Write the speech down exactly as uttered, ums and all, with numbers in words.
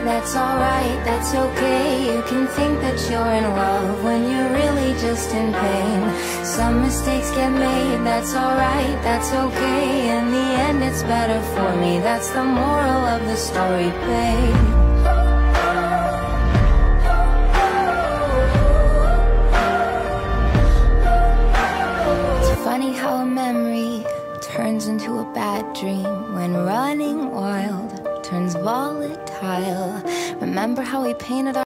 that's alright, that's okay. You can think that you're in love when you're really just in pain. Some mistakes get made, that's alright, that's okay. In the end it's better for me, that's the moral of the story, babe. Funny how a memory turns into a bad dream when running wild turns volatile. Remember how we painted our